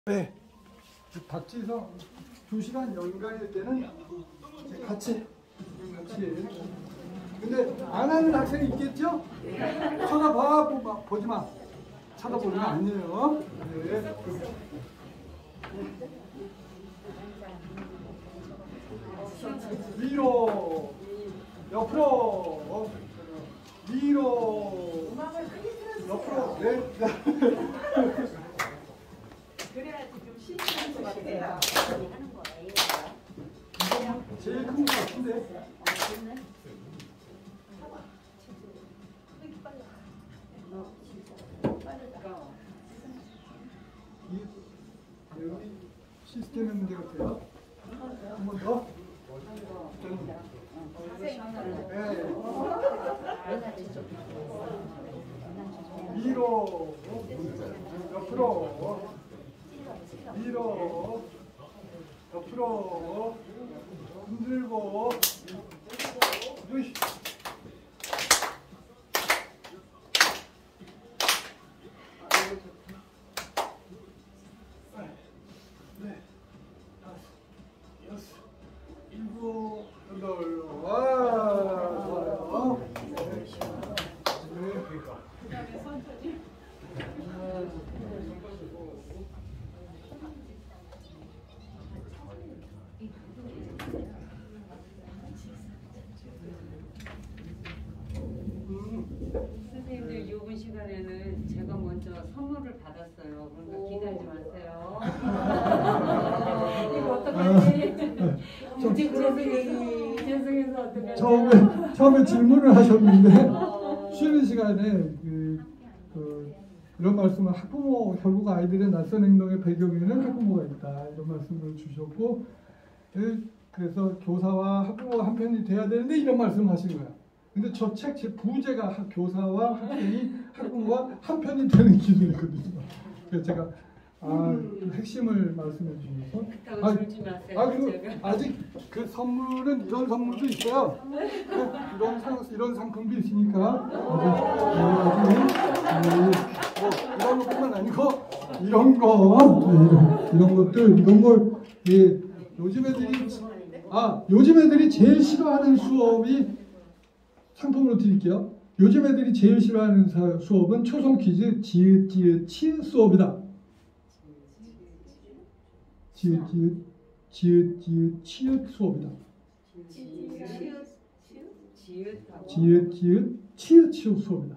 네, 박지성 2시간 연가일 때는 같이. 근데 안 하는 학생이 있겠죠? 보지 마. 쳐다보는 거 아니에요. 네. 위로, 옆으로, 위로, 옆으로. 네. 그래야지 좀 신기한 것 같아요. 제일 큰 것 같은데. 여기 시스템의 문제 같아요. 한 번 더. 위로, 옆으로, 위로, 옆으로, 흔들고, 으이. 네, 다섯, 여섯, 일곱, 여덟, 와, 좋아요. 선생님들 요번 시간에는 제가 먼저 선물을 받았어요. 그러니까 기다리지 마세요. 이거 어떡하지? 죄송해서 어떡하지? 처음에 질문을 하셨는데 쉬는 시간에 이런 말씀을 학부모 결국 아이들의 낯선 행동의 배경에는 학부모가 있다 이런 말씀을 주셨고 그래서 교사와 학부모가 한 편이 돼야 되는데 이런 말씀을 하신 거야. 근데 저 책 제 부제가 교사와 학생이 학부모가 한 편이 되는 기준이거든요. 그래서 제가 핵심을 말씀해 주셔서 그리고 아직 그 선물은 이런 선물도 있어요. 이런 상품도 있으니까 이런 것뿐만 아니고 이런 것들 이런 걸 요즘 애들이 제일 싫어하는 수업이 상품으로 드릴게요. 요즘 애들이 제일 싫어하는 수업은 초성 퀴즈 지읒 지읒 치읒 수업이다. 지읒 지읒 치읒 수업이다. 지읒 지읒 치읒 수업이다.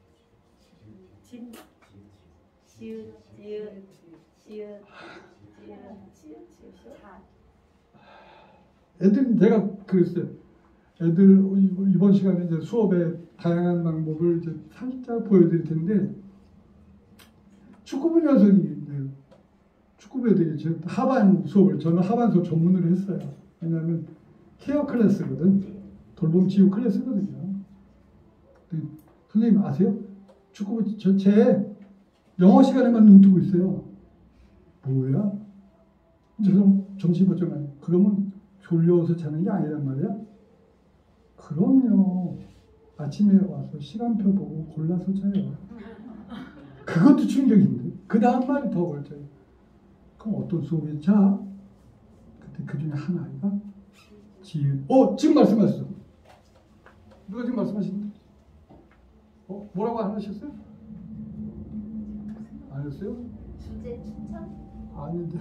애들 내가 그랬어요. 애들 이번 시간에 이제 수업의 다양한 방법을 이제 살짝 보여드릴 텐데 축구부 녀석이 축구부 애들이 하반 수업을 저는 하반 수업 전문으로 했어요. 왜냐하면 케어 클래스거든. 돌봄 치유 클래스거든요. 선생님 아세요? 축구부 제 영어 시간에만 눈 뜨고 있어요. 뭐야? 정신 보정하니 그러면 졸려서 자는 게 아니란 말이야? 그럼요. 아침에 와서 시간표 보고 골라서 자요. 그것도 충격인데. 그 다음 말이 더 걸쳐요. 그럼 어떤 수업에 자? 그때 그 중에 한 아이가 지금 말씀하셨어. 누가 지금 말씀하시는데? 뭐라고 안 하셨어요? 안 했어요? 주제 추천? 아닌데.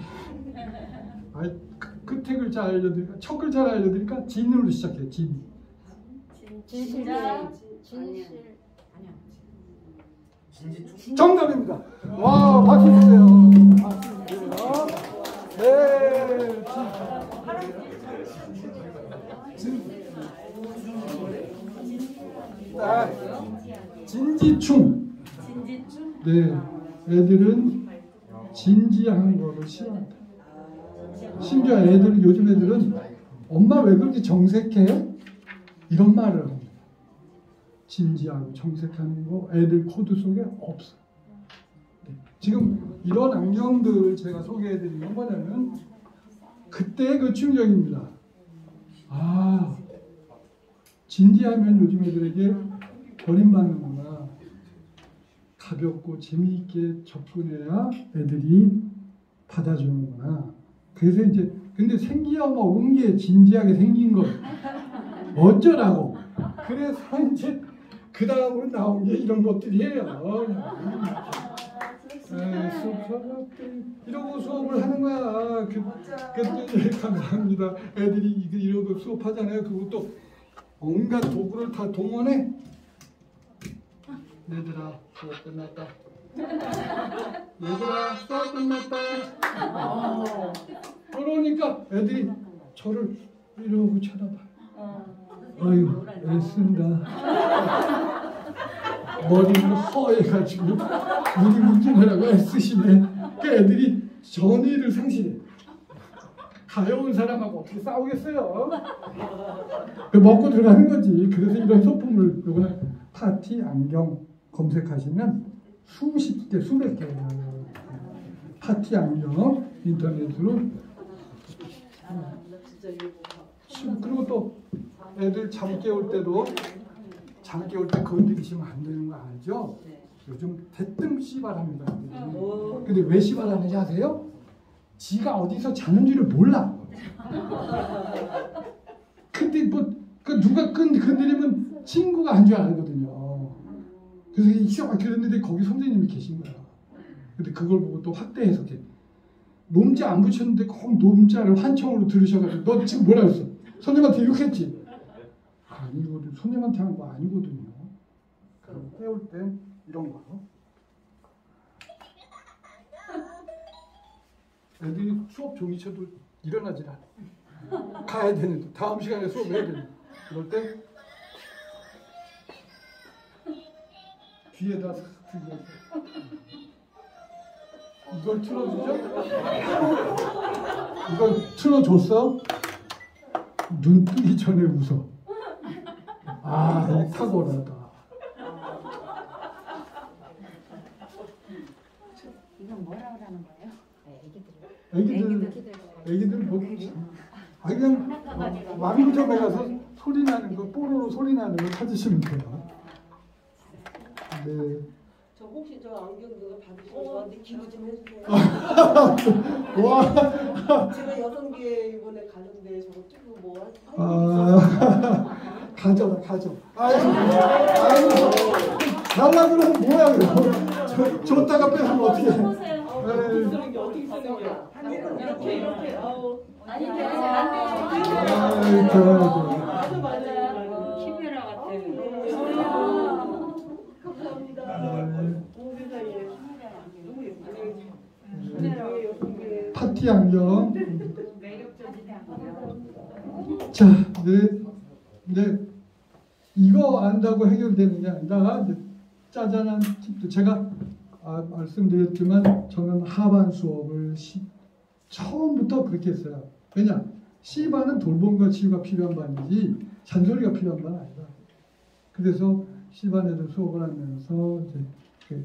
끝에 글자 알려드릴까? 첫 글자를 알려드릴까? 진으로 시작해요. 진실. 정답입니다. 와, 박수 주세요. 네. 진지충. 네. 애들은 진지한 거를 싫어한다. 심지어 요즘 애들은 엄마 왜 그렇게 정색해? 이런 말을 합니다. 진지하고 정색하는 거 애들 코드 속에 없어. 네. 지금 이런 안경들 제가 소개해드린 건 뭐냐면 그때 그 충격입니다. 진지하면 요즘 애들에게 버림받는구나. 가볍고 재미있게 접근해야 애들이 받아주는구나. 그래서 이제 근데 생기야 뭐 온 게 진지하게 생긴 거 어쩌라고. 그래서 이제 그 다음으로 나온 게 이런 것들이에요. 이러고 수업을 하는 거야. 그때 감사합니다. 애들이 이러고 수업하잖아요. 그리고 또 온갖 도구를 다 동원해. 얘들아 수업 끝났다. 얘들아 수업 끝났다. 그러니까 애들이 저를 이러고 쳐다봐. 아유 애쓴다. 머리는 허해가지고 묵직묵직하라고 애쓰시네. 그 애들이 전의를 상실해. 가여운 사람하고 어떻게 싸우겠어요? 먹고 들어가는 거지. 그래서 이런 소품을 요거는 파티 안경 검색하시면 수십 개 수백 개 파티 안경 인터넷으로. 그리고 또 애들 잠 깨울 때도 잠 깨울 때 건드리시면 안 되는 거 알죠? 요즘 대뜸 씨발합니다. 근데 왜 씨발하는지 아세요? 지가 어디서 자는 줄을 몰라. 근데 뭐 누가 건드리면 친구가 한 줄 알거든요. 그래서 이상하게 그랬는데 거기 선생님이 계신 거야. 근데 그걸 보고 또 확대 해석해. 놈자 안 붙였는데 꼭 놈자를 환청으로 들으셔가지고 너 지금 뭐라 했어? 선생님한테 욕했지? 아니거든. 선생님한테 한 거 아니거든요. 그럼 깨울 땐 이런 거. 애들이 수업 종이쳐도 일어나질 않아. 가야 되는데 다음 시간에 수업을 해야 되는데 그럴 때 귀에다 싹 들려서 이걸 틀어주죠? 이걸 틀어줬어? 눈 뜨기 전에 웃어. 아, 이 탁월하다. 이건 뭐라고 하는 거예요? 애기들 뭐 그냥 왕구점에 가서 소리 나는 거 뽀로로 소리 나는 거 찾으시면 돼요. 네. 저 혹시 저 안경 그거 받으시면 저한테 기부 좀 해주세요. 와. 제가 여성계 이번에 가는데 저거 끼고 뭐 가져. 아이고. 달라 그러면 뭐야 그럼. 줬다가 뺏으면 어떻게 해. 쓰는 게 어떻게 쓰는 거야? 이렇게 아우. 아니 맞아. 키메라 같은. 감사합니다. 오 세상에. 너무 예쁘네. 여성계. 파티 안경. 매력적인 안경. 자, 네, 이거 안다고 해결되는 게 아니라 이제 짜잔한 팁도 제가 말씀드렸지만 저는 하반 수업을 처음부터 그렇게 했어요. 왜냐? C반은 돌봄과 치유가 필요한 반이지 잔소리가 필요한 반 아니다. 그래서 C반에도 수업을 하면서 이제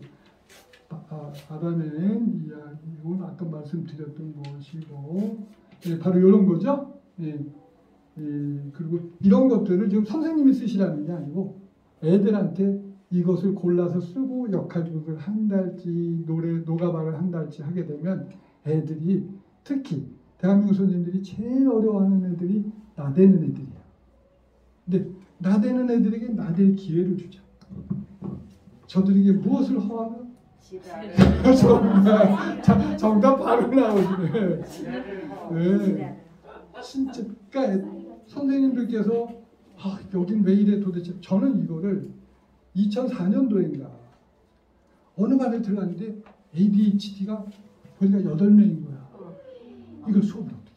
알아낸 이야기는 아까 말씀드렸던 것이고 바로 이런 거죠. 그리고 이런 것들을 지금 선생님이 쓰시라는 게 아니고 애들한테 이것을 골라서 쓰고 역할극을 한 달치 노가바를 한 달치 하게 되면 애들이 특히 대한민국 선생님들이 제일 어려워하는 애들이 나대는 애들이야. 근데 나대는 애들에게 나댈 기회를 주자. 저들에게 무엇을 허하면? 정답 바로 나오시네. 네. 진짜 그러니까 선생님들께서 여긴 왜 이래 도대체. 저는 이거를 2004년도인가 어느 반에 들어갔는데 ADHD가 거기가 8명인 거야. 이걸 수업을 어떻게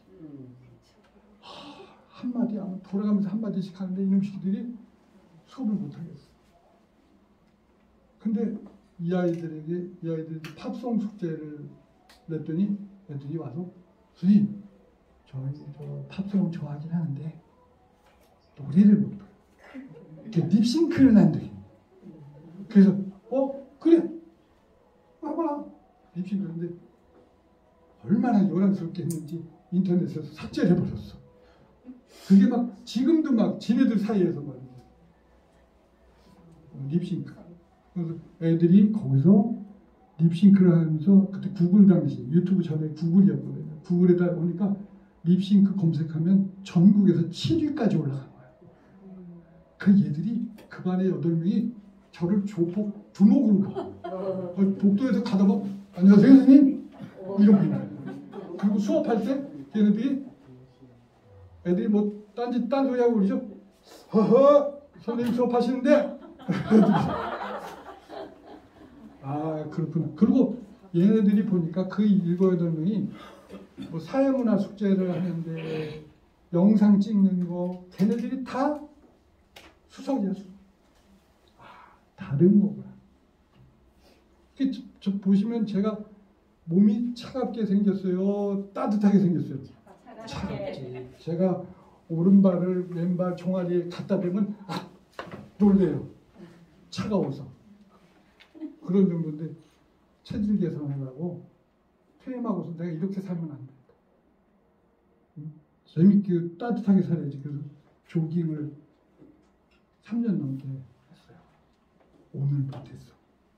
한마디 하면 돌아가면서 한마디씩 하는데 이놈 새끼들이 수업을 못하겠어. 근데 이 아이들이 팝송 숙제를 냈더니 애들이 와서 선생님 저 팝송 좋아하긴 하는데 노래를 못 불러. 이렇게 립싱크는 안 돼. 그래서 그래 와봐 립싱크인데 얼마나 요란스럽게 했는지 인터넷에서 삭제를 해버렸어. 그게 막 지금도 막 지네들 사이에서 말이야. 립싱크. 그래서 애들이 거기서 립싱크를 하면서 그때 구글 당시 유튜브 전에 구글이었거든요. 구글에다 보니까 립싱크 검색하면 전국에서 7위까지 올라간 거예요. 그 얘들이 그 반에 8명이 저를 조폭 두목으로 봐. 복도에서 가다 보면 안녕하세요 선생님 이런 거. 그리고 수업할 때 걔네들이 애들이 뭐 딴 소리 하고 그러죠. 허허 선생님 수업하시는데 아 그렇구나. 그리고 얘네들이 보니까 그 7, 8명이 뭐 사회문화 숙제를 하는데 영상 찍는 거 걔네들이 다 수석이야. 다른 거구나. 저 보시면 제가 몸이 차갑게 생겼어요? 따뜻하게 생겼어요? 차갑지. 제가 오른발을 왼발 종아리에 갖다 대면 놀래요. 차가워서. 그런 정도인데 체질 개선하려고 퇴임하고서 내가 이렇게 살면 안 된다. 재밌게 따뜻하게 살아야지. 그래서 조깅을 3년 넘게 했어요. 오늘 못했어.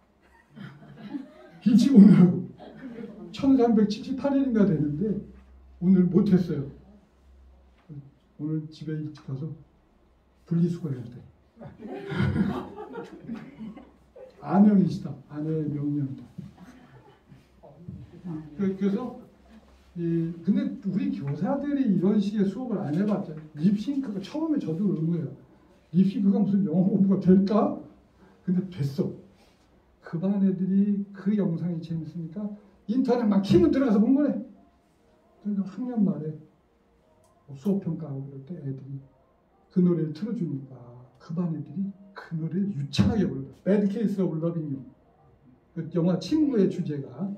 일찍 오느라고 1378일인가 되는데 오늘 못했어요. 오늘 집에 일찍 가서 분리수거해야 돼. 아명이시다. 아내의 명령이다. 그래서 근데 우리 교사들이 이런 식의 수업을 안 해봤잖아요. 립싱크가 처음에 저도 그런 거예요. 립싱크가 무슨 영어 공부가 될까? 근데 됐어. 그 반 애들이 그 영상이 재밌으니까 인터넷 막 키면 들어가서 본 거네. 그러니까 학년 말에 수업 평가하고 그럴 때 애들이 그 노래를 틀어주니까 그 반 애들이 그 노래를 유창하게 부르더라고요. Bad Case of Loving You. 그 영화 친구의 주제가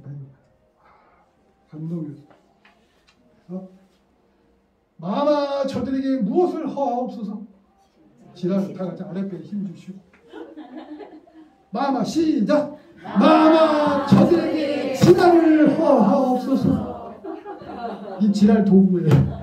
감동이었어요. 마마 저들에게 무엇을 허하옵소서. 지랄 다 같이 아랫배에 힘 주시고. 마마 시작. 마마 저들에게 지랄을 허하옵소서. 이 지랄 도구예요.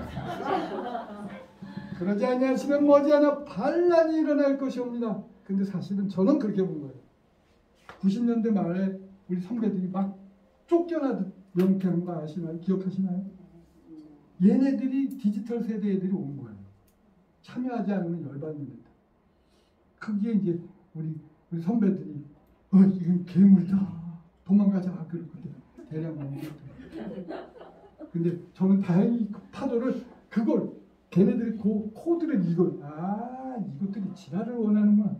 그러지 아니하시면 머지않아 반란이 일어날 것이옵니다. 근데 사실은 저는 그렇게 본 거예요. 90년대 말에 우리 선배들이 막 쫓겨나듯 명쾌한 거 아시나요? 기억하시나요? 얘네들이 디지털 세대 애들이 온 거예요. 참여하지 않으면 열받는다. 그게 이제 우리 선배들이 이건 괴물이다. 도망가자. 그랬거든요. 대량 나오거든요. 근데 저는 다행히 그 파도를 그걸 걔네들이 그 코드를 이것들이 지랄을 원하는구나.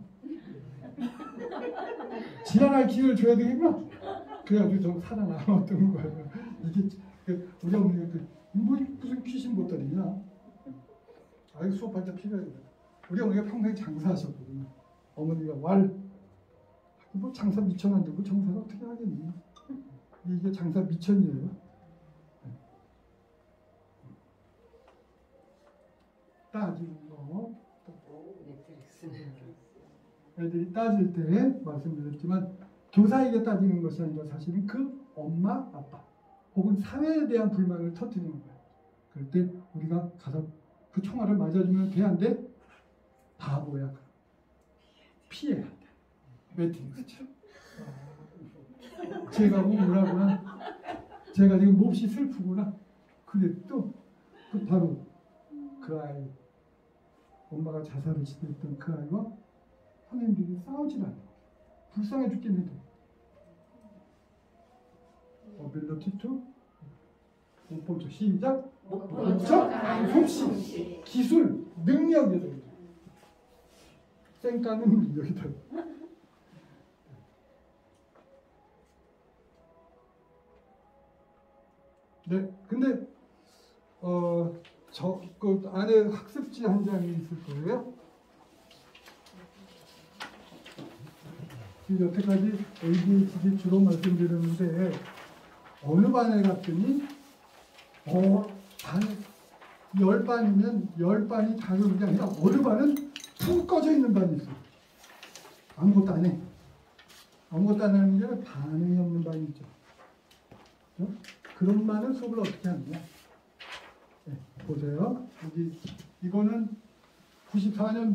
지랄할 기회를 줘야 되겠구나. 그래가지고 저는 살아남았던 거예요. 이게 우리 어머니가 무슨 귀신 보따리냐. 수업할 때 필요해요. 우리 어머니가 평생 장사하셨거든요. 어머니가 뭐 장사 미천 안 되고 장사를 어떻게 하겠니? 이게 장사 미천이에요. 따지는 거. 애들이 따질 때 말씀드렸지만 교사에게 따지는 것이 아니라 사실은 그 엄마, 아빠 혹은 사회에 대한 불만을 터뜨리는 거예요. 그럴 때 우리가 가서 그 총알을 맞아주면 돼, 안 돼? 바보야. 피해야 돼. 매트릭스죠. 제가 우울하구나. 제가 지금 몹시 슬프구나. 근데 또 바로 그 아이, 엄마가 자살을 시도했던 그 아이와 선생님들이 싸우질 않아요. 불쌍해 죽겠는데. ability to 목범적 시작. 목범적 솜씨, 기술, 능력이다. 쌩까는 능력이다. 네, 근데 그 안에 학습지 한 장이 있을 거예요. 지금 여태까지 ADHD 주로 말씀드렸는데 어느 반에 갔더니 반 10반이면 10반이 다 그런 게 아니라 어느 반은 푹 꺼져 있는 반이 있어요. 아무것도 안 해. 아무것도 안 하는 게 아니라 반응이 없는 반이 있죠. 그런 반은 수업을 어떻게 하느냐. 네, 보세요. 여기 이거는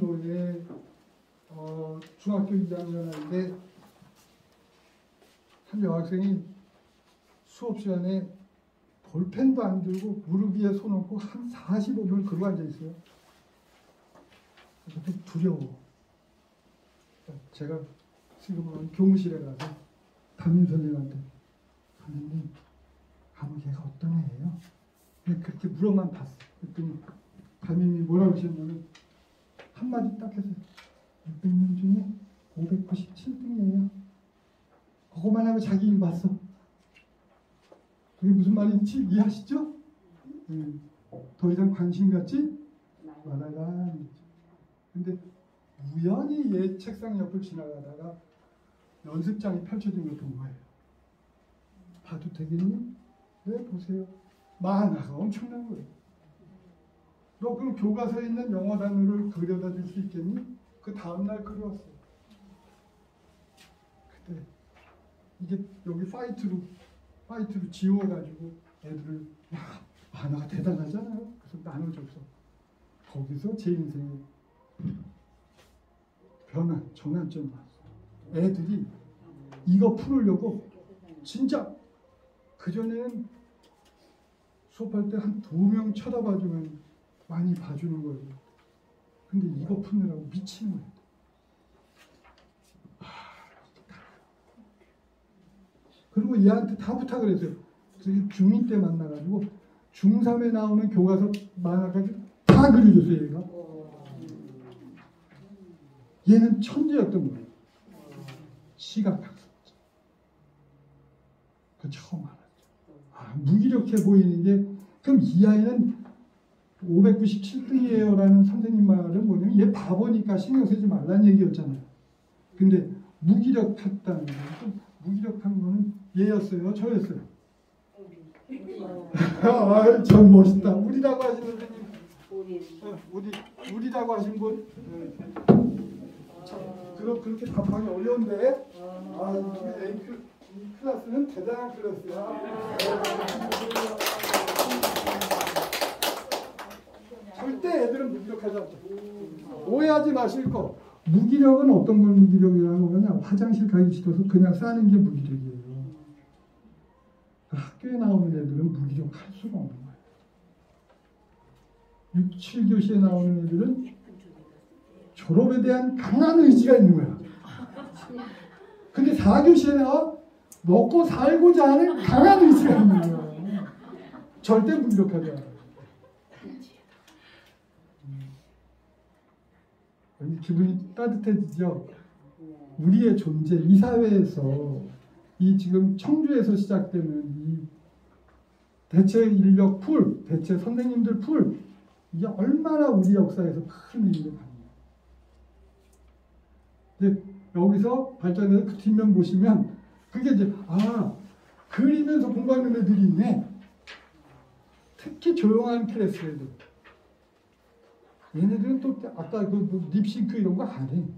94년도에 중학교 2학년 할때 한 여학생이 수업 시간에 볼펜도 안 들고 무릎 위에 손 얹고 한 45분 그러고 앉아 있어요. 그래서 두려워. 제가 지금은 교무실에 가서 담임 선생님한테 선생님 아무 걔가 어떤 애예요? 그냥 그렇게 물어만 봤어. 그랬더니 담임이 뭐라고 하셨냐면 한마디 딱 해서 600명 중에 597등이에요. 그거만 하고 자기 일 봤어. 그게 무슨 말인지 이해하시죠? 더 이상 관심 갖지 말아라. 근데 우연히 얘 책상 옆을 지나가다가 연습장이 펼쳐진 걸 본 거예요. 봐도 되겠니? 네, 보세요. 만화가 엄청난 거예요. 너 그럼 교과서에 있는 영어 단어를 그려다 줄 수 있겠니? 그 다음날 그려왔어. 그때 이게 여기 파이트로 지워가지고 애들을 야 만화가 대단하잖아요. 그래서 나눠줬어. 거기서 제 인생의 변화, 전환점이 왔어. 애들이 이거 풀으려고 진짜 그전에는 수업할 때 한 2명 쳐다봐주면 많이 봐주는 거예요. 근데 이거 푸느라고 미치는 거예요. 그리고 얘한테 다 부탁을 했어요. 중2 때 만나가지고 중3에 나오는 교과서 만화까지 다 그려줬어요. 얘가. 얘는 천재였던 거예요. 시각학습자. 그 처음 알았죠. 무기력해 보이는 게 그럼 이 아이는 597등이에요 라는 선생님 말은 뭐냐면 얘 바보니까 신경 쓰지 말라는 얘기였잖아요. 근데 무기력했다는 거, 무기력한 거는 얘였어요? 저였어요? 참 멋있다. 우리라고 하신 선생님. 우리라고 하신 분? 그렇게 답하기 어려운데. 우리 A 클래스는 대단한 클래스야. 절대 애들은 무기력하지 않죠. 오해하지 마실 거. 무기력은 어떤 걸 무기력이라고 그러냐? 화장실 가기 싫어서 그냥 싸는 게 무기력이에요. 학교에 나오는 애들은 무기력할 수가 없는 거예요. 6, 7교시에 나오는 애들은 졸업에 대한 강한 의지가 있는 거야. 근데 4교시에 나와 먹고 살고자 하는 강한 의지가 있는 거야. 절대 무기력하지 않아요. 기분이 따뜻해지죠. 우리의 존재, 이 사회에서 이 지금 청주에서 시작되는 이 대체 인력 풀, 대체 선생님들 풀, 이게 얼마나 우리 역사에서 큰 의미를 갖는 거예요. 근데 여기서 발전해서 그 뒷면 보시면 그게 이제 그리면서 공부하는 애들이 있네. 특히 조용한 클래스 애들. 얘네들은 또 아까 그 립싱크 이런 거 안 해.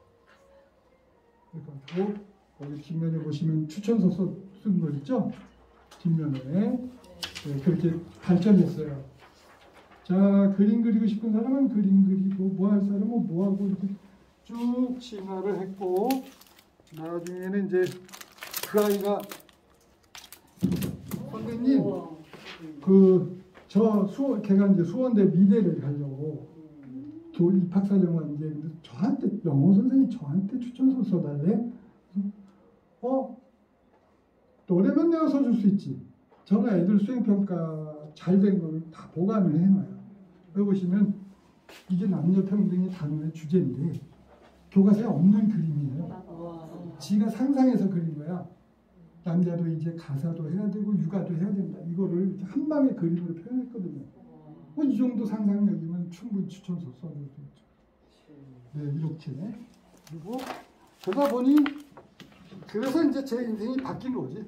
그러니까 여기 뒷면에 보시면 추천서 쓴 거 있죠? 뒷면에 네, 그렇게 발전했어요. 자, 그림 그리고 싶은 사람은 그림 그리고 뭐 할 사람은 뭐 하고 이렇게 쭉 진화를 했고 나중에는 이제 그 아이가 선생님 걔가 이제 수원대 미대를 가려고 입학사정관 이제 저한테 영어 선생님 저한테 추천서 써달래. 너라면 내가 써줄 수 있지. 저는 애들 수행평가 잘 된 거를 다 보관을 해놔요. 여기 보시면 이게 남녀평등의 단원의 주제인데 교과서에 없는 그림이에요. 지가 상상해서 그린 거야. 남자도 이제 가사도 해야 되고 육아도 해야 된다. 이거를 이렇게 한 방에 그림으로 표현했거든요. 이 정도 상상력이면 충분히 추천서 써줄 수 있죠. 네, 이렇게. 그리고 그러다 보니 그래서 이제 제 인생이 바뀐 거지.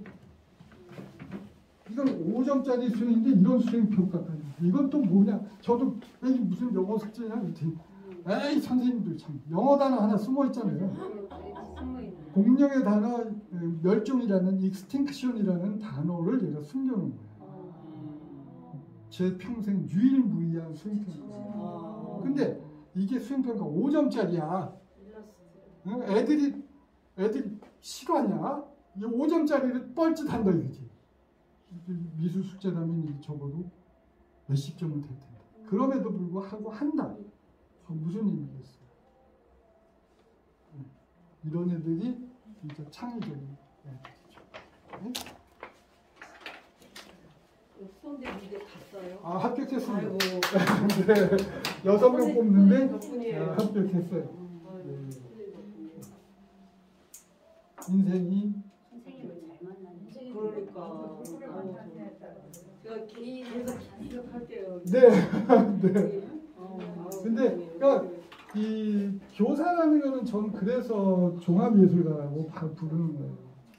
이건 5점짜리 수행인데 이런 수행평가까지. 이건 또 뭐냐. 저도 에이 무슨 영어 숙제냐 그랬더니 에이 선생님들 참 영어 단어 하나 숨어있잖아요. 공룡의 단어 멸종이라는 익스팅크션이라는 단어를 제가 숨겨놓은 거예요. 제 평생 유일무이한 수행평가. 근데 이게 수행평가 5점짜리야. 애들이 실화냐? 이 5점짜리를 뻘짓한다 이거지. 미술 숙제라면 적어도 몇십 점은 될 텐데. 그럼에도 불구하고 한다. 무슨 의미겠어요? 이런 애들이 진짜 창의적인 애들이죠. 네? 수원대 미대 갔어요. 아, 합격했습니다. 아이고. 네, 6명 뽑는데 덕분이에요. 합격했어요. 아이고, 인생이 선생님을 잘 만났네. 그러니까. 제가 계속 기억할게요. 네. 네. 아우, 근데 그러니까 이 교사라는 거는 전 그래서 종합예술가라고 부르는 거예요.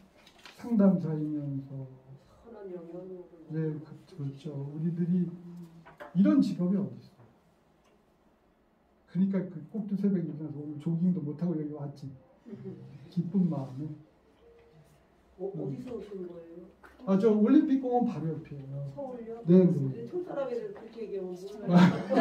상담사이면서 선한 영향력을. 네, 그렇죠. 우리들이 이런 직업이 어디 있어? 그러니까 그 꼭두 새벽에 일어나서 오늘 조깅도 못 하고 여기 왔지. 기쁜 마음에. 어디서 오신 거예요? 아, 저 올림픽 공원 바로 옆이에요. 서울요? 네, 네. 촌사람이 그렇게 얘기하면 몰라요.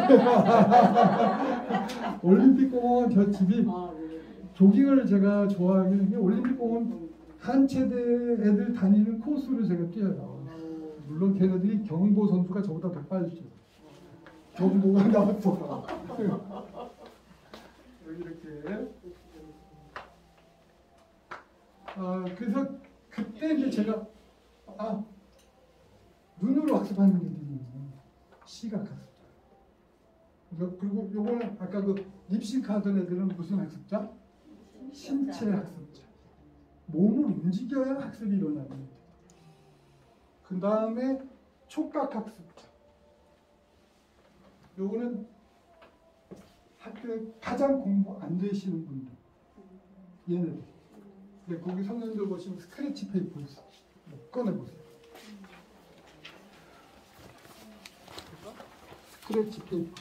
올림픽 공원 저 집이 아, 네. 조깅을 제가 좋아하는 게 올림픽 공원 한 체대 애들 다니는 코스로 제가 뛰어요. 물론 걔네들이 경보 선수가 저보다 더 빨리 뛰어요. 경보가 나왔어. 여기 이렇게. 아, 그래서 그때 이제 제가 눈으로 학습하는 애들이 있는 시각 학습자. 그리고 요거는 아까 그 립싱크 하던 애들은 무슨 학습자? 신체 학습자. 몸을 움직여야 학습이 일어나는 애들. 그 다음에 촉각 학습자. 요거는 학교에 가장 공부 안 되시는 분들. 얘네들. 네, 거기 선생님들 보시면 스크래치 페이퍼 있어. 꺼내보세요. 스크래치 페이퍼.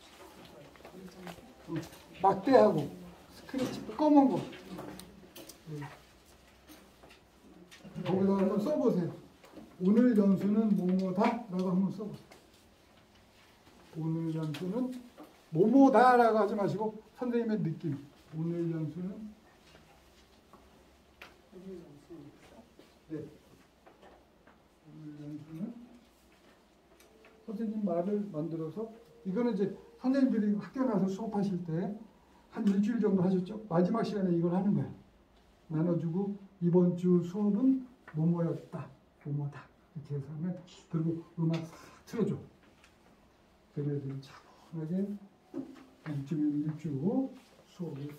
막대하고 스크래치 검은 거. 거기다 한번 써보세요. 오늘 연수는 뭐뭐다? 라고 한번 써보세요. 오늘 연수는 뭐뭐다 라고 하지 마시고 선생님의 느낌. 오늘 연수는 네. 오늘 연수는 선생님 말을 만들어서 이거는 이제 선생님들이 학교 가서 수업하실 때 한 일주일 정도 하셨죠? 마지막 시간에 이걸 하는 거예요. 나눠주고 이번 주 수업은 뭐뭐였다. 뭐뭐다. 이렇게 해서 하면 그리고 음악 싹 틀어줘. 그래야들이 차분하게 일주일 일주 수업을.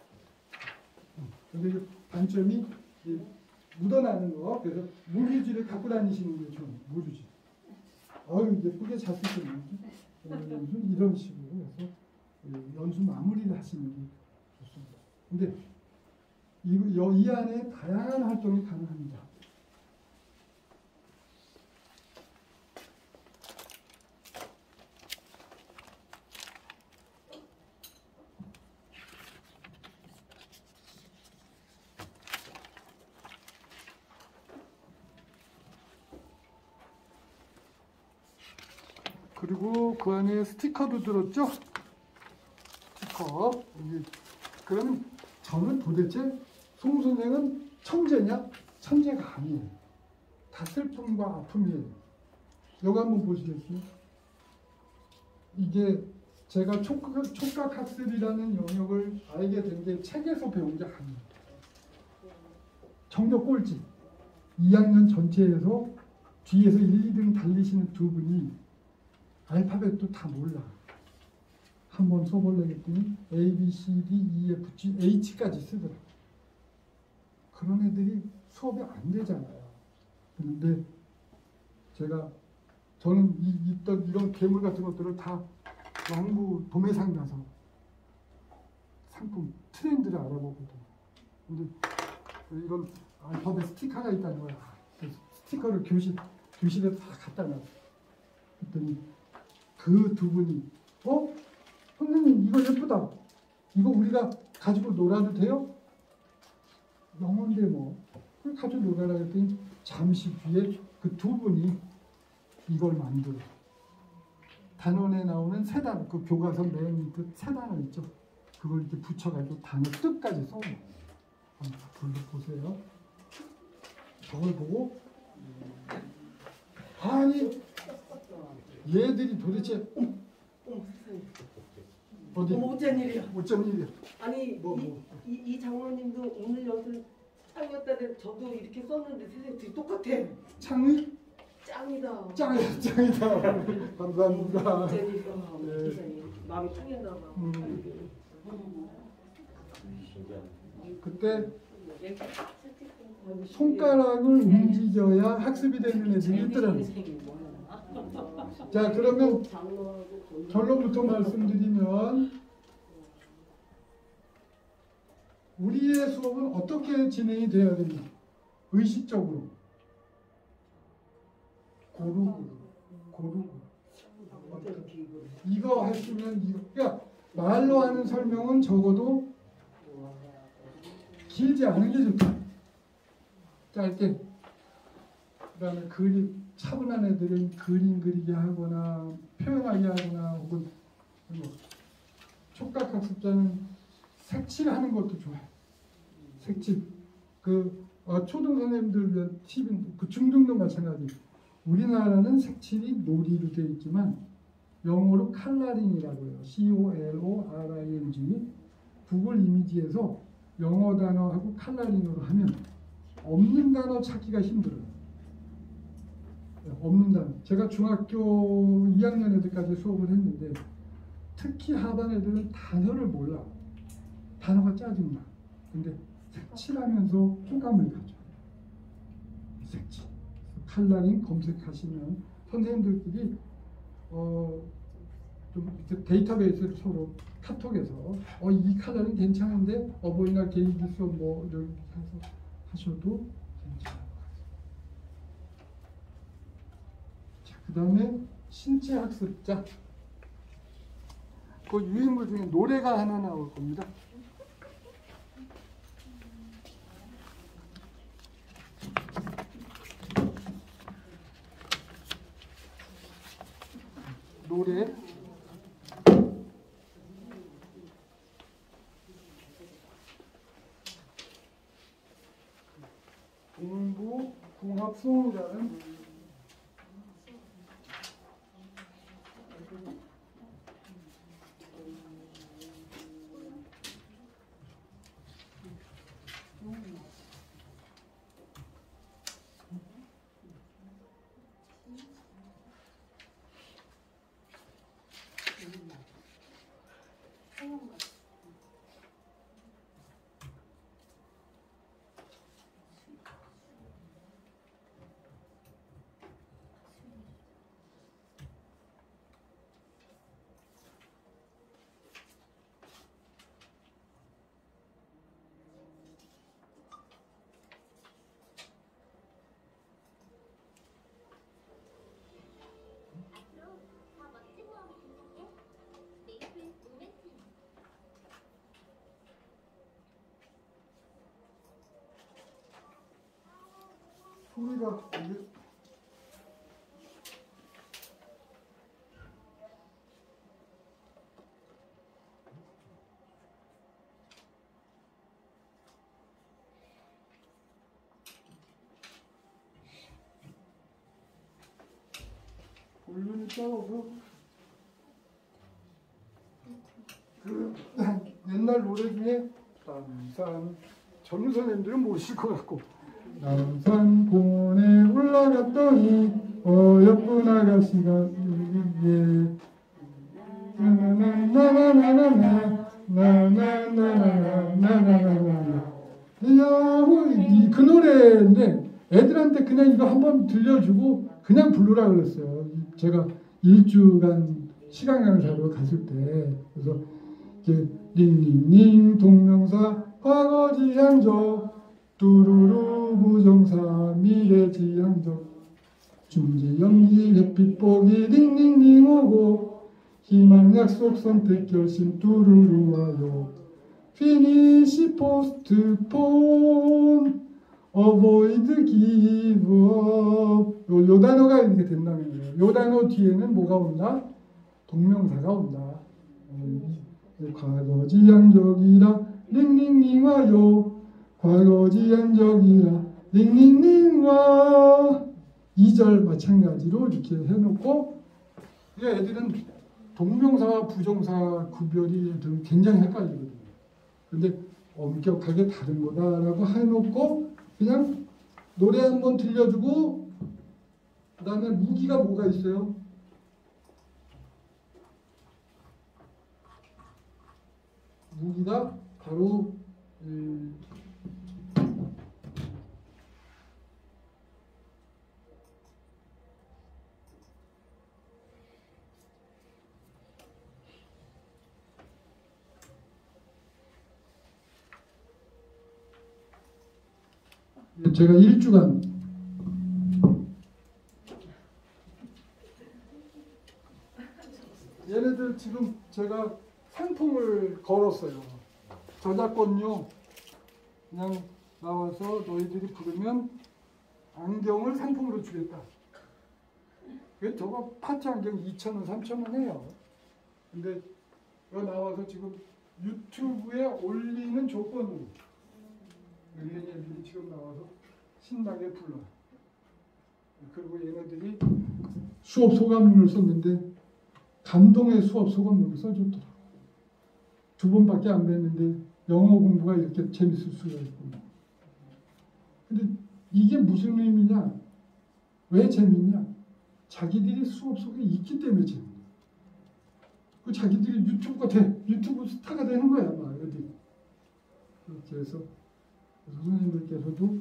근데 이 단점이 묻어나는 거. 그래서 물유지를 갖고 다니시는 게 좀 물유지. 아유 예쁘게 잘 쓰시네요. 연수는 이런 식으로 해서 연수 마무리를 하시는 게 좋습니다. 근데 이 안에 다양한 활동이 가능합니다. 그리고 그 안에 스티커도 들었죠? 스티커. 그러면 저는 도대체 송 선생은 천재냐? 천재가 아니에요. 다 슬픔과 아픔이에요. 이거 한번 보시겠어요? 이게 제가 촉각 학습이라는 영역을 알게 된 게 책에서 배운 게 아니에요. 정적 꼴찌. 2학년 전체에서 뒤에서 1, 2등 달리시는 두 분이 알파벳도 다 몰라. 한번 써보려고 했더니 A, B, C, D, E, F, G, H까지 쓰더라. 그런 애들이 수업이 안 되잖아요. 그런데 저는 있던 이런 괴물 같은 것들을 다 왕구 도매상 가서 상품 트렌드를 알아보거든요. 근데 이런 알파벳 스티커가 있다는 거야. 그래서 스티커를 교실에 다 갖다 놨어. 그랬더니 그 두 분이 선생님 이거 예쁘다. 이거 우리가 가지고 놀아도 돼요? 영어인데 뭐. 그걸 가지고 놀아라 했더니 잠시 뒤에 그 두 분이 이걸 만들어. 단원에 나오는 세 단, 그 교과서 맨 밑에 세 단어 있죠. 그걸 이렇게 붙여가지고 단어 뜻까지 써요. 한번 불러보세요. 저걸 보고 아니 얘들이 도대체 세상에. 어디 어머 어쩐 일이야. 어쩐 일이야? 아니 뭐. 이 장로님도 오늘 여기서 짱이었다는 저도 이렇게 썼는데 세상에 둘이 똑같아. 창의 짱이다. 짱이다. 감사합니다. 어쩐 일이야. 네. 세상에. 마음이 짱이었나 봐. 그때 손가락을 움직여야 학습이 되는 애들이 있더라고요. 자, 그러면 결론부터 말씀드리면 우리의 수업은 어떻게 진행이 돼야 됩니까? 의식적으로 고루고루 이거 했으면 이거 그러니까 말로 하는 설명은 적어도 길지 않은 게 좋다. 짧게. 그다음에 그림 차분한 애들은 그림 그리게 하거나 표현하게 하거나 혹은 뭐 촉각학습자는 색칠하는 것도 좋아요. 색칠. 초등 선생님들 위한 팁은 그 중등도 마찬가지. 우리나라는 색칠이 놀이로 되어 있지만 영어로 컬러링이라고 해요. COLORING. 구글 이미지에서 영어 단어하고 컬러링으로 하면 없는 단어 찾기가 힘들어요. 없는 단어. 제가 중학교 2학년 애들까지 수업을 했는데 특히 하반 애들은 단어를 몰라. 단어가 짜증나. 근데 색칠하면서 호감을 가져. 색칠. 컬러링 검색하시면 선생님들끼리 좀 데이터베이스를 서로 카톡에서 이 컬러링 괜찮은데 어버이날 개인기 수업 뭐 이렇게 해서 하셔도 괜찮아요. 자, 그 다음에 신체 학습자. 그 유인물 중에 노래가 하나 나올 겁니다. 노래. 공부 궁합 수호자는 소리가 볼륨이 작아서 옛날 노래 중에 남산 젊은 선생님들은 모르실 것 같고 남산공원에 올라갔더니 예쁜 아가씨가 예 나나나나나나나 나나나나나나나나 그 노래인데 애들한테 그냥 이거 한번 들려주고 그냥 부르라 그랬어요. 제가 1주간 시간 강사로 갔을 때 그래서 이제 링링링 동명사 과거지향적 뚜루루 부정사 미래지향적 중지 연기 햇빛 보기 링링링 오고 희망 약속 선택 결심 뚜루루 와요 피니시 포스트폰 avoid give up 요 단어가 이렇게 된다는 거예요. 요 단어 뒤에는 뭐가 온다? 동명사가 온다. 과거지향적이라 링링링 와요 과거지향적이라 닝닝닝와 2절 마찬가지로 이렇게 해놓고 이게 애들은 동명사와 부정사 구별이 애들은 굉장히 헷갈리거든요. 근데 엄격하게 다른 거다라고 해놓고 그냥 노래 한번 들려주고 그 다음에 무기가 뭐가 있어요? 무기가 바로 제가 1주간 얘네들 지금 제가 상품을 걸었어요. 저작권료 그냥 나와서 너희들이 부르면 안경을 상품으로 주겠다. 저거 파츠 안경 2,000원, 3,000원 해요. 근데 여기 나와서 지금 유튜브에 올리는 조건으로 얘네들이 지금 나와서 신나게 불러. 그리고 얘네들이 수업 소감문을 썼는데 감동의 수업 소감문을 써줬더라. 2번밖에 안 됐는데 영어 공부가 이렇게 재밌을 수가 있고. 근데 이게 무슨 의미냐? 왜 재밌냐? 자기들이 수업 속에 있기 때문에 재밌냐. 그 자기들이 유튜브 스타가 되는 거야, 막 어디. 그렇게 해서 선생님들께서도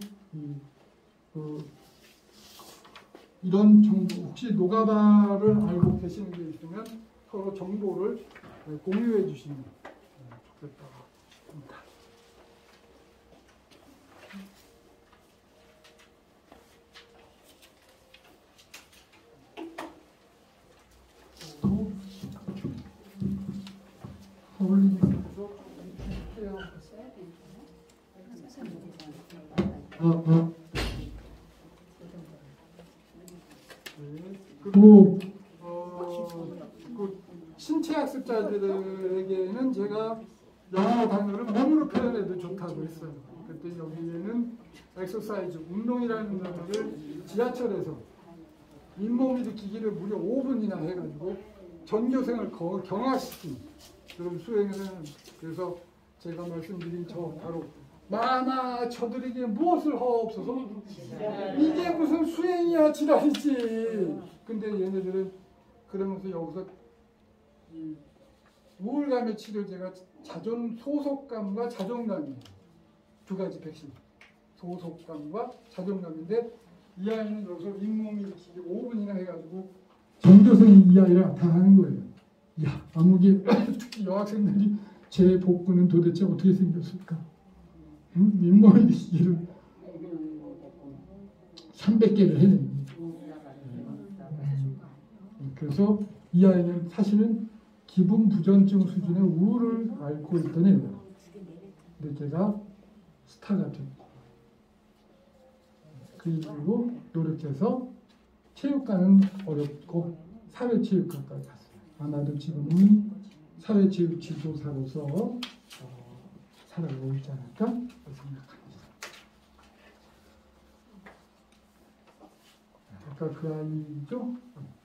이런 정보, 혹시 노가다를 알고 계시는 게 있으면 서로 정보를 공유해 주시면 좋겠다. 그리고 그 신체 학습자들에게는 제가 영어 단어를 몸으로 표현해도 좋다고 했어요. 그때 여기에는 엑서사이즈, 운동이라는 단어를 지하철에서 잇몸 일으키기를 무려 5분이나 해가지고 전교생을 경화시킨 그런 수행을 하는. 그래서 제가 말씀드린 저 바로 마나 저들에게 무엇을 하옵소서. 이게 무슨 수행이야, 지랄이지. 근데 얘네들은 그러면서 여기서 이 우울감의 치료제가 소속감과 자존감이에요. 2가지 백신. 소속감과 자존감인데 이 아이는 여기서 잇몸 일으키기 5분이나 해가지고 전교생이 이 아이를 다 하는 거예요. 야, 아무개 특히 여학생들이 제 복부는 도대체 어떻게 생겼을까? 잇몸 일으키기를 300개를 해내는. 그래서 이 아이는 사실은 기분 부전증 수준의 우울을 앓고 있던 애예요. 근데 걔가 스타가 됐고 그 이후로 노력해서 체육과는 어렵고 사회체육과까지 갔어요. 아마도 지금은 사회체육 지도사로서 살아가고 있지 않을까 생각합니다. 아까 그 아이죠?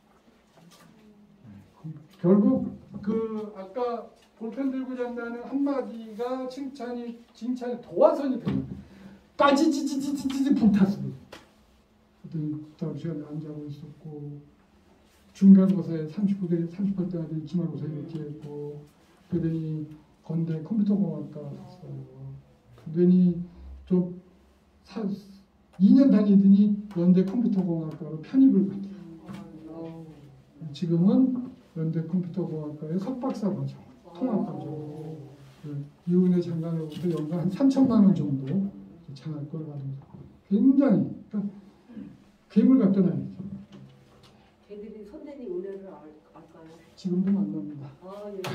결국 그 아까 볼펜 들고 잔다는 한마디가 칭찬이 도화선이 되는 빠지지지지지지 불탔어요. 그랬더니 다음 시간에 안 자고 있었고 중간고사에 38대까지 기말고사 이렇게 했고 그러더니 건대 컴퓨터공학과 갔어요. 그러더니 좀 2년 다니더니 연대 컴퓨터공학과로 편입을 받아요. 지금은 연대 컴퓨터공학과의 석박사 과정, 통합 과정. 이은혜 장관으로부터 연간 한 3천만 원 정도 장학금을 받으면서 굉장히 그러니까 괴물 같던 아이죠. 걔들이 선생님 은혜를 알까요? 지금도 만납니다. 아, 예.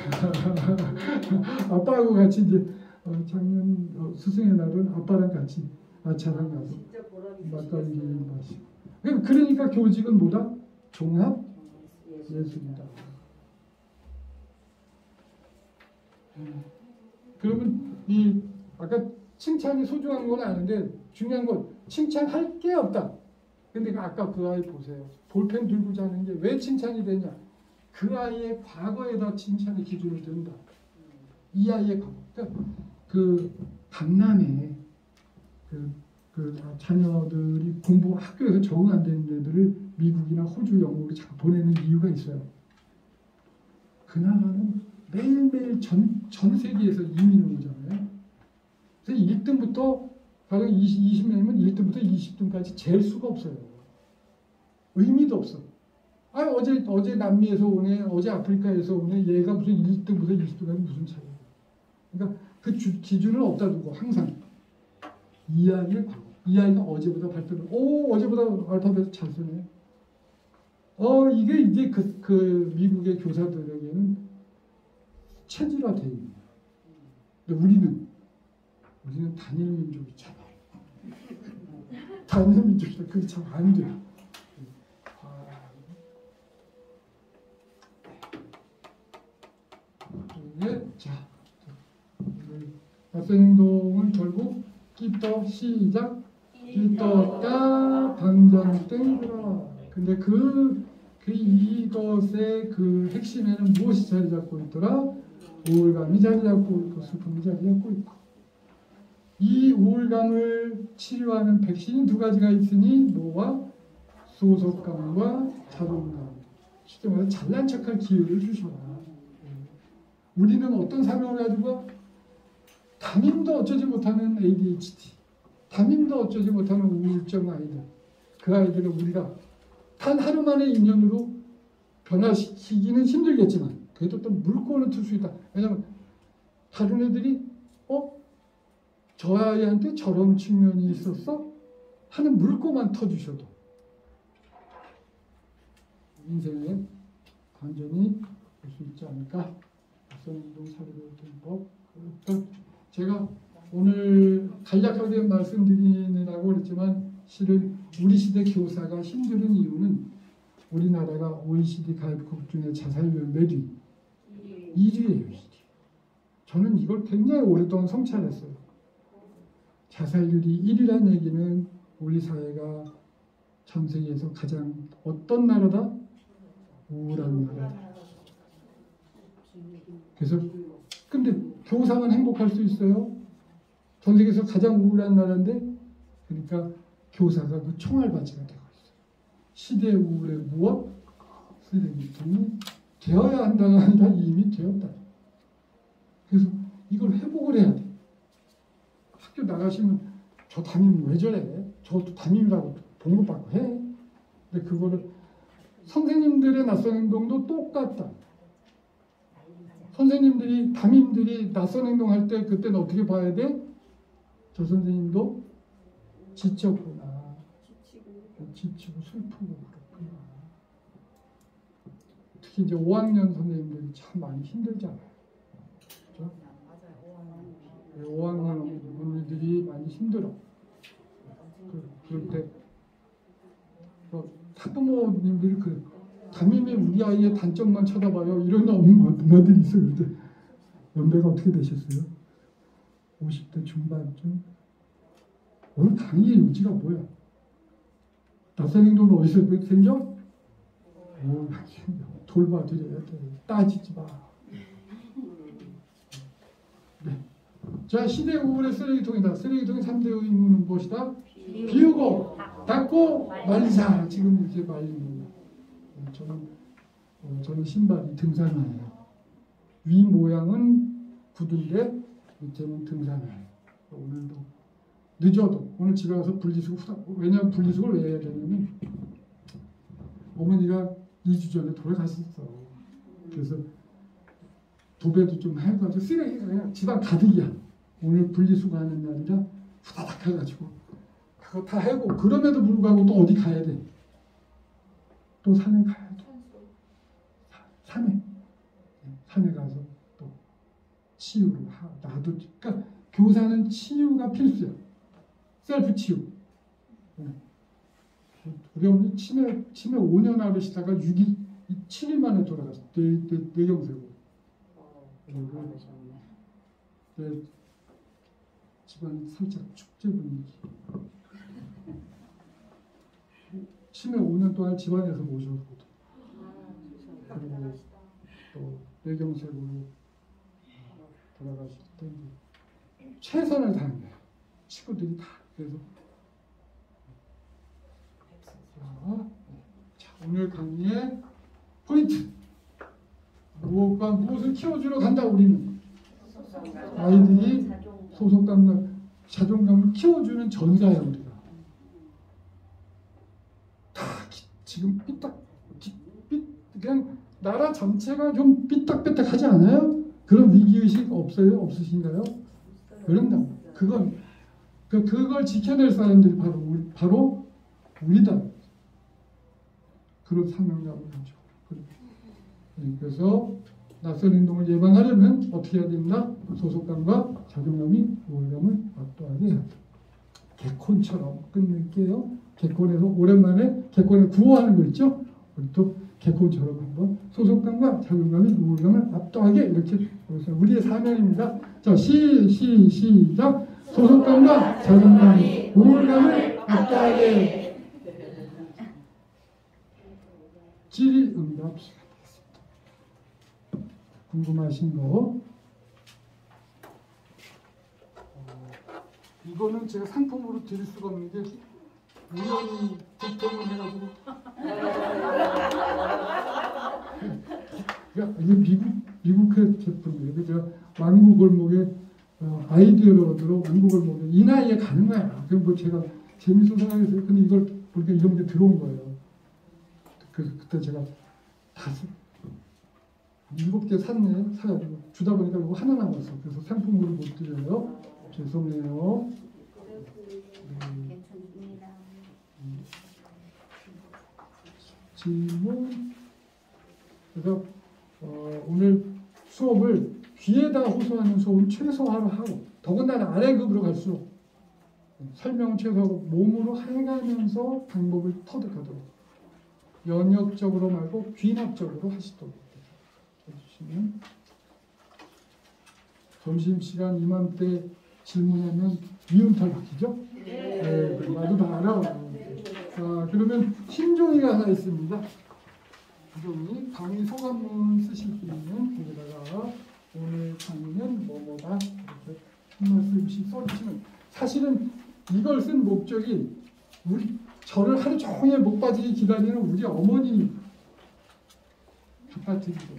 아빠하고 같이 이제 작년 스승의 날은 아빠랑 같이 아차랑 가서 진짜 보람이 막걸리 마시고. 그러니까 교직은 뭐다? 종합 예술이다. 그러면 이 아까 칭찬이 소중한 건 아는데 중요한 건 칭찬할 게 없다. 근데 아까 그 아이 보세요. 볼펜 들고 자는 게 왜 칭찬이 되냐? 그 아이의 과거에다 칭찬의 기준을 둔다. 이 아이의 과거. 그러니까 그 강남에 그 자녀들이 공부 학교에서 적응 안 되는 애들을 미국이나 호주, 영국으로 자꾸 보내는 이유가 있어요. 그 나라는 매일매일 전 세계에서 이민을 오잖아요. 그래서 1등부터 가령 20명이면 1등부터 20등까지 잴 수가 없어요. 의미도 없어. 아 어제 남미에서 오네, 어제 아프리카에서 오네, 얘가 무슨 1등부터 20등까지 무슨 차이야. 그러니까 그 기준을 없다 두고 항상 이 아이의 과거. 이 아이가 어제보다 발표를, 어제보다 알파벳 잘 쓰네. 이게 이제 그 미국의 교사들에게는 체질화 되어 있는 거야. 근데 우리는 단일 민족이잖아. 단일 민족이다. 그게 참 안 돼. 자, 낯선 행동은 결국 끼떠 시작 끼떠까 방정땡그라. 근데 이것의 그 핵심에는 무엇이 자리 잡고 있더라? 우울감이 자리 잡고 있고 슬픔이 자리 잡고 있고, 이 우울감을 치료하는 백신이 두 가지가 있으니 뭐와 소속감과 자존감. 쉽게 말해서 잘난 척할 기회를 주셔라. 우리는 어떤 사명을 가지고 담임도 어쩌지 못하는 ADHD, 담임도 어쩌지 못하는 우울증 아이들, 그 아이들을 우리가 단 하루 만에 인연으로 변화시키기는 힘들겠지만 그래도 또 물꼬는 틀 수 있다. 왜냐하면 다른 애들이 저 아이한테 저런 측면이 있었어? 하는 물꼬만 터주셔도 인생에 완전히 볼 수 있지 않을까. 낯선행동 사례를 든 법. 그러니까 제가 오늘 간략하게 말씀드리느라고 그랬지만 실은 우리 시대 교사가 힘든 이유는 우리나라가 OECD 가입국 중에 자살률 몇 위? 1위예요. 1위. 저는 이걸 굉장히 오랫동안 성찰했어요. 자살률이 1위란 얘기는 우리 사회가 전 세계에서 가장 어떤 나라다? 우울한 나라다. 그래서 근데 교사만 행복할 수 있어요? 전 세계에서 가장 우울한 나라인데, 그러니까 교사가 그 총알바지가 되고 있어요. 시대의 우울에 무엇? 쓰레기통이 되어야 한다가 아니라 이미 되었다. 그래서 이걸 회복을 해야 돼. 학교 나가시면 저 담임 왜 저래? 저도 담임이라고 봉급받고 해. 근데 그거를 선생님들의 낯선 행동도 똑같다. 선생님들이, 담임들이 낯선 행동할 때 그때는 어떻게 봐야 돼? 저 선생님도 지쳤구나. 지치고 슬프고 그렇구나. 특히 이제 5학년 선생님들이 참 많이 힘들잖아요. 그렇죠? 5학년 언니들이 많이 힘들어. 그럴 때 학부모님들이 담임이 우리 아이의 단점만 쳐다봐요. 이런 엄마들이 있어요. 근데 연배가 어떻게 되셨어요? 50대 중반쯤? 오늘 강의의 요지가 뭐야? 낯선 행동은 어디서 생겨? 돌봐드려야 돼. 따지지 마. 네. 자, 시대 우울의 쓰레기통이다. 쓰레기통의 3대 의무는 무엇이다? 비우고, 닦고, 말리자. 지금 이제 말리는 거예요. 저는 신발이 등산화예요. 위 모양은 구두인데 밑에는 등산화예요. 오늘도 늦어도 오늘 집에 가서 분리수거 왜냐하면 분리수거를 왜 해야 되냐면 어머니가 2주 전에 돌아가셨어. 그래서 도배도 좀 해가지고 쓰레기가 그냥 집안 가득이야. 오늘 분리수거하는 날이라 후다닥 해가지고 그거 다 하고, 그럼에도 불구하고 또 어디 가야 돼. 또 산에 가야 돼. 산에 가서 또 치유를 나도. 그러니까 교사는 치유가 필수야. 셀프 치유. 우리 어머니 치매 5년 앓으시다가 7일 만에 돌아갔어. 뇌경색으로. 집안 살짝 축제 분위기. 치매 5년 동안 집안에서 모셔두거든. 그리고 또 뇌경색으로 돌아가실 때 최선을 다한 거예요. 친구들이 다. 그래서 자, 오늘 강의의 포인트. 무엇과 무엇을 키워주러 간다 우리는. 아이들이 소속감과 자존감을 키워주는 전사예요 우리가. 다 지금 그냥 나라 전체가 좀 삐딱삐딱하지 않아요? 그런 위기의식 없어요? 없으신가요? 그런다. 그걸 지켜낼 사람들이 바로 우리다. 그런 사명감을 가지고. 그래서 낯선 행동을 예방하려면 어떻게 해야 된다? 소속감과 자존감이 우월감을 압도하게 해야 된다. 개콘처럼 끝낼게요. 개콘에서 오랜만에 개콘을 구호하는 거 있죠? 우리도 개콘처럼 한번 소속감과 자존감이 우월감을 압도하게 이렇게 우리의 사명입니다. 자, 시작. 소속감과 자존감이 우월감을 압도하게. 질의응답 시간 되겠습니다. 궁금하신 거 이거는 제가 상품으로 드릴 수가 없는 게 우연히 득템을 해가지고 이게 미국의 제품이에요. 그죠? 왕구골목에 아이디어를 얻으러 왕구골목에 이 나이에 가는 거야. 그럼 뭐 제가 재밌어 생각했어요. 근데 이걸 보니까 이런 게 들어온 거예요. 그래서 그때 제가 7개 샀네. 사가지고 주다 보니까 이거 하나 남았어. 그래서 상품으로 못 드려요. 죄송해요. 괜찮습니다. 질문. 그래서 오늘 수업을 귀에다 호소하는 수업은 최소화로 하고 더군다나 아래급으로 갈수록 설명은 최소화하고 몸으로 해가면서 방법을 터득하도록 연역적으로 말고 귀납적으로 하시도록 해주시면 점심시간 이맘때 질문하면 미운털 박히죠? 네, 나도 다 알아. 자, 그러면 신종이가 하나 있습니다. 신종이 강의 소감문 쓰실 수 있는 여기다가 오늘 강의는 뭐뭐다 이렇게 한 말씀씩 써주시면 사실은 이걸 쓴 목적이 저를 하루 종일 목 빠지게 기다리는 우리 어머니 부탁드리고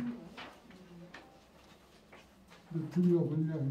들려보려고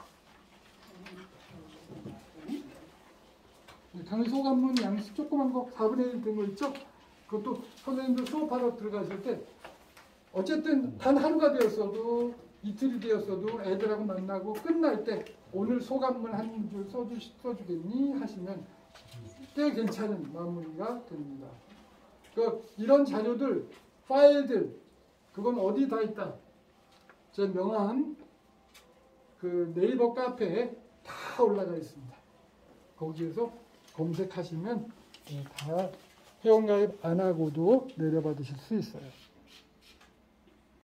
강의 소감문 양식 조그만 거 4분의 1 된 거 있죠? 그것도 선생님들 수업하러 들어가실 때 어쨌든 단 하루가 되었어도 이틀이 되었어도 애들하고 만나고 끝날 때 오늘 소감문 한 줄 써주겠니? 하시면 꽤 괜찮은 마무리가 됩니다. 이런 자료들, 파일들 그건 어디 다 있다? 제 명함 그 네이버 카페에 다 올라가 있습니다. 거기에서 검색하시면 다 회원가입 안 하고도 내려받으실 수 있어요.